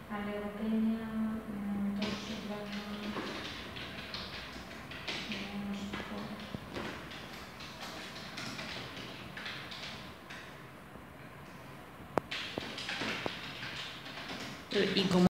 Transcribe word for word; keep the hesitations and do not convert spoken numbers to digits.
a leucemia, mm, todos su plasma, y como